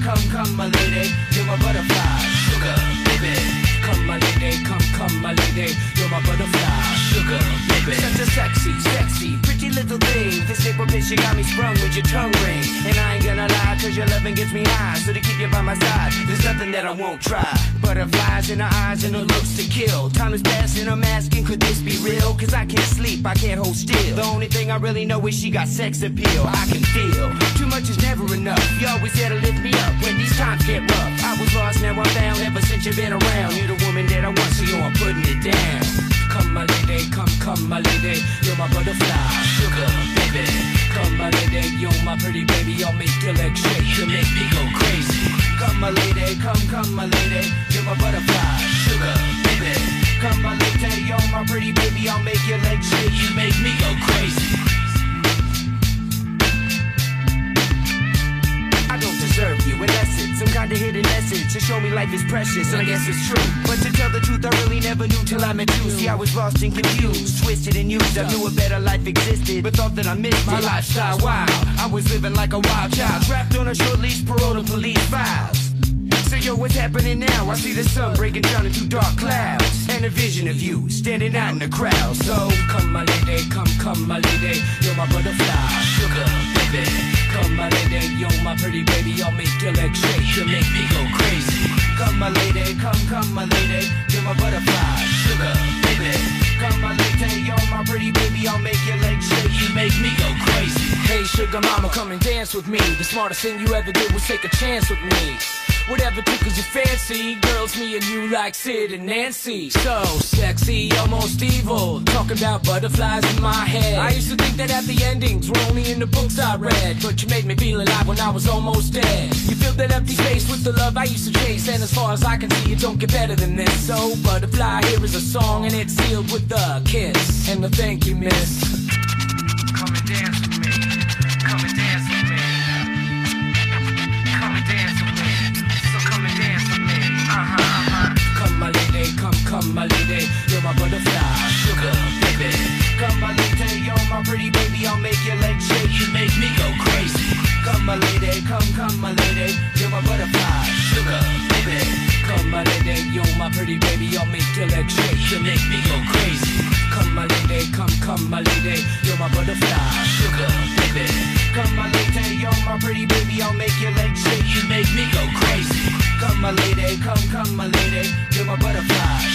come, my lady, you're my butterfly, sugar, baby. Come, my lady, come, my lady, you're my butterfly, sugar, baby. Such a sexy, pretty little thing. This nipple bitch, you got me sprung with your tongue ring. And I ain't gonna lie, cause your loving gets me high. So to keep you by my side, there's nothing that I won't try. Butterflies in her eyes and her looks to kill. Time is passing, I'm asking, could this be real? Cause I can't sleep, I can't hold still. The only thing I really know is she got sex appeal. I can feel, too much is never enough. You always there to lift me up when these times get rough. I was lost, now I'm found, ever since you've been around. You're the woman that I want, so yo, I'm putting it down. Come, my lady, come, my lady, you're my butterfly, sugar, baby. Come, my lady, you're my pretty baby, I'll make your legs shake, you make me go crazy. Come, my lady, come, my lady, you're my butterfly, sugar, baby. Come, my lady, you're my pretty baby, I'll make your legs shake, you make me go crazy. I don't deserve you, unless it's some kind of hidden message to show me life is precious, and I guess it's true. But to tell the truth, I really never knew till I met you. See, I was lost and confused, twisted and used. I knew a better life existed, but thought that I missed my lifestyle wild. I was living like a wild child, trapped on a short leash, parole to police files. So yo, what's happening now? I see the sun breaking down into dark clouds, and a vision of you standing out in the crowd. So come, my lady, come, my lady, you're my butterfly, sugar, baby. Come, my lady, you're my pretty baby, I'll make your legs shake, you make me go crazy. Come, my lady, come, my lady, you're my butterfly, sugar, baby. Come, my lady, you're my pretty baby, I'll make your legs shake, you make me go crazy. Hey, sugar mama, come and dance with me. The smartest thing you ever did was take a chance with me. Whatever tickles your fancy, girls, me and you like Sid and Nancy. So sexy, almost evil, talking about butterflies in my head. I used to think that happy endings were only in the books I read, but you made me feel alive when I was almost dead. You filled that empty space with the love I used to chase, and as far as I can see, it don't get better than this. So butterfly, here is a song, and it's sealed with a kiss and a thank you, miss. Come and dance with me, come and dance with me, come and dance with me. Come and dance with me, Come, my lady, come, my lady, you're my butterfly, sugar, baby. Come, my lady, you're my pretty baby, I'll make your legs shake, you make me go crazy. Come, my lady, come, my lady, you're my butterfly, sugar, baby. Come, my lady, you're my pretty baby, I'll make your legs shake, you make me go crazy. Come, my lady, come, my lady, you're my butterfly, sugar, baby. Come, my lady, you're my pretty baby, I'll make your legs shake, you make me go crazy. Come, my lady, come, my lady, you're my butterfly.